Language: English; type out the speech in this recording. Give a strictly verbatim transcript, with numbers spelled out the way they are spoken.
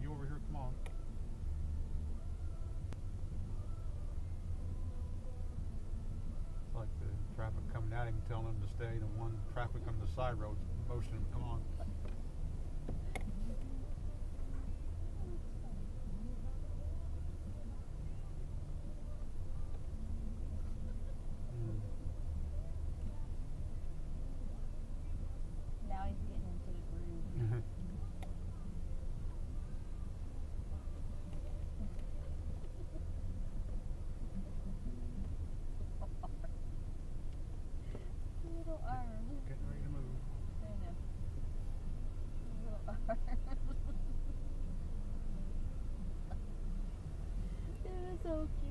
You over here, come on. It's like the traffic coming at him, telling him to stay, and one traffic on the side roads motioning him, come on. Now he's getting into the groove. Little arms. Getting ready to move. I know. Little arms. It was so cute.